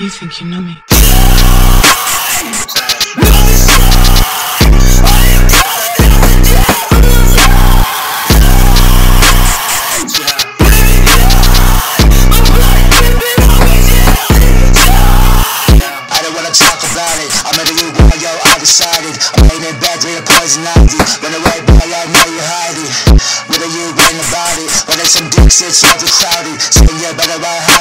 You think you know me? I'm aiming back to the poison ivy. Run away, boy, I know you hide it. What are you writing about it? Well, there's some dicks, it's overcrowded. So you better ride